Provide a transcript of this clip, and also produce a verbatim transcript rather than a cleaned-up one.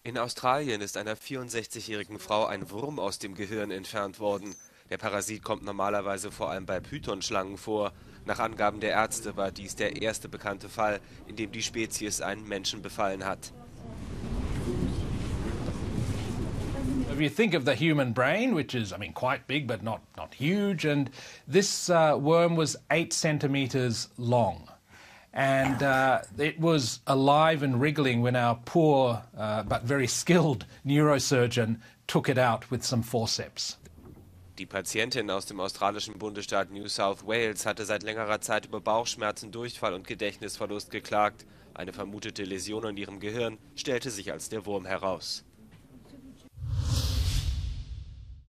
In Australien ist einer vierundsechzigjährigen Frau ein Wurm aus dem Gehirn entfernt worden. Der Parasit kommt normalerweise vor allem bei Pythonschlangen vor. Nach Angaben der Ärzte war dies der erste bekannte Fall, in dem die Spezies einen Menschen befallen hat. If you think of the human brain, which is, I mean, quite big but not, not huge, and this uh, worm was eight centimeters long. And uh, it was alive and wriggling when our poor uh, but very skilled neurosurgeon took it out with some forceps. Die Patientin aus dem australischen Bundesstaat New South Wales hatte seit längerer Zeit über Bauchschmerzen, Durchfall und Gedächtnisverlust geklagt. Eine vermutete Läsion in ihrem Gehirn stellte sich als der Wurm heraus.